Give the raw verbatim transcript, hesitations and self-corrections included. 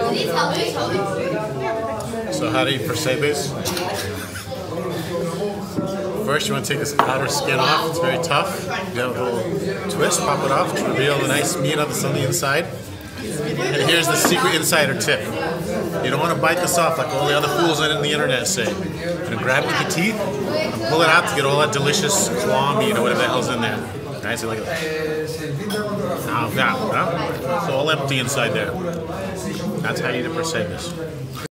So how do you percebes? First, you want to take this outer skin off. It's very tough. You have a little twist, pop it off to reveal the nice meat that's on the inside. And here's the secret insider tip. You don't want to bite this off like all the other fools on the internet say. You're going to grab it with your teeth and pull it out to get all that delicious claw meat or whatever the hell's in there. Right, so like now, now, now. It's all empty inside there. That's how you do percebes.